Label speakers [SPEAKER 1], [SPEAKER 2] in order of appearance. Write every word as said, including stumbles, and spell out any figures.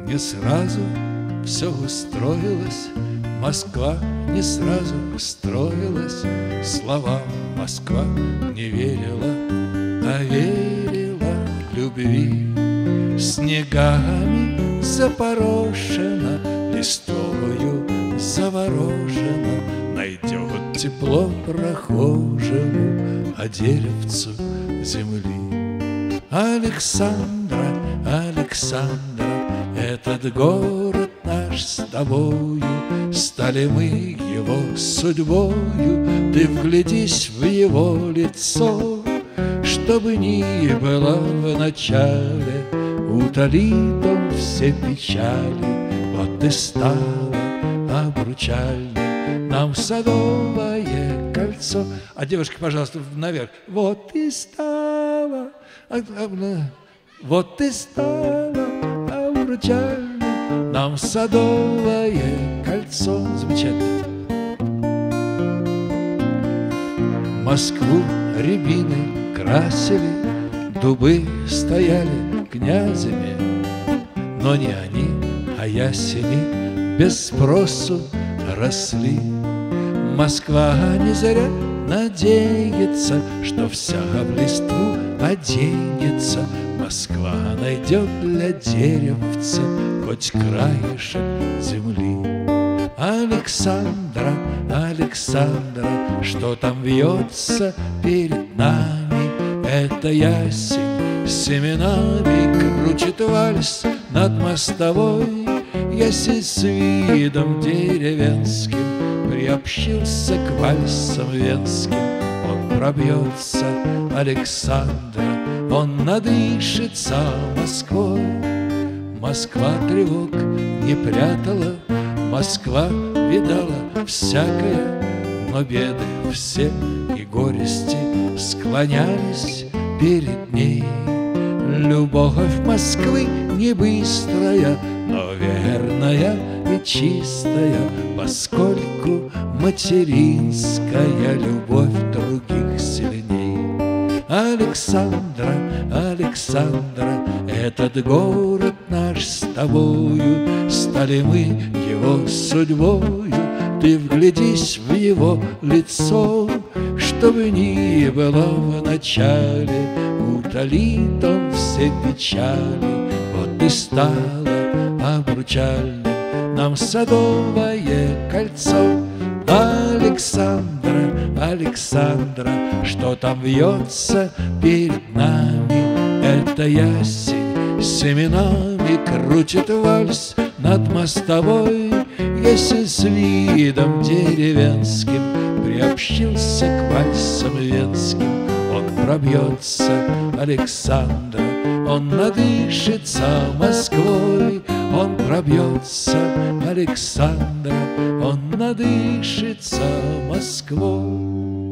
[SPEAKER 1] Не сразу все устроилось, Москва не сразу устроилась. Словам Москва не верила, а верила любви. Снегами запорошена, листвою заворожена, найдет тепло прохожему, а деревцу земли. Александра, Александра, этот город наш с тобою, стали мы его судьбою. Ты вглядись в его лицо, чтобы ни было в начале, утолит он все печали. Вот и стало обручальным нам Садовое кольцо. А девушка, пожалуйста, наверх. Вот и стало, вот и стало обручальным нам Садовое кольцо. Замечательно. Москву рябины красили, дубы стояли князями, но не они, а ясени без спросу росли. Москва не зря надеется, что вся в листву оденется. Москва найдет для деревца хоть краешек земли. Александра, Александра, что там вьется перед нами? Это ясень с семенами крутит вальс над мостовой. Ясень с видом деревенским приобщился к вальсам венским. Он пробьется, Александра, он надышится Москвой. Москва тревог не прятала, Москва видала всякое, но беды все и горести склонялись перед ней. Любовь Москвы не быстрая, но верная и чистая, поскольку материнская любовь других сильней. Александра, Александра, этот город наш с тобою, стали мы его судьбою. Ты вглядись в его лицо, чтобы ни было в начале, утолит он все печали. Вот и стало обручальным нам Садовое кольцо. Александра, Александра, что там вьется перед нами? Это ясень с семенами крутит вальс над мостовой. Ясень с видом деревенским приобщился к вальсам венским. Он пробьется, Александра, он надышится Москвой. Он пробьется, Александра, он надышится Москвой.